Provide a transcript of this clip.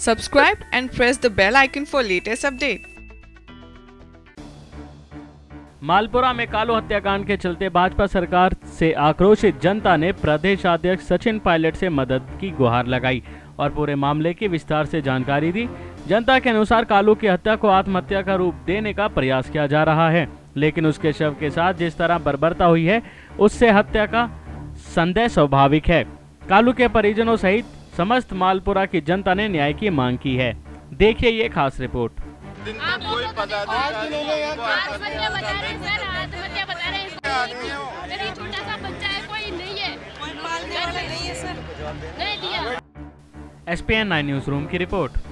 Subscribe and press the bell icon for latest update. Malpura में कालू हत्याकांड के चलते भाजपा सरकार से आक्रोशित जनता ने प्रदेशाध्यक्ष सचिन पायलट से मदद की गुहार लगाई और पूरे मामले की विस्तार से जानकारी दी। जनता के अनुसार कालू की हत्या को आत्महत्या का रूप देने का प्रयास किया जा रहा है, लेकिन उसके शव के साथ जिस तरह बर्बरता हुई है उससे हत्या का संदेह स्वाभाविक है। कालू के परिजनों सहित समस्त मालपुरा की जनता ने न्याय की मांग की है। देखिए ये खास रिपोर्ट। कोई छोटा सा बच्चा है, कोई नहीं है, SPN 9 न्यूज रूम की रिपोर्ट।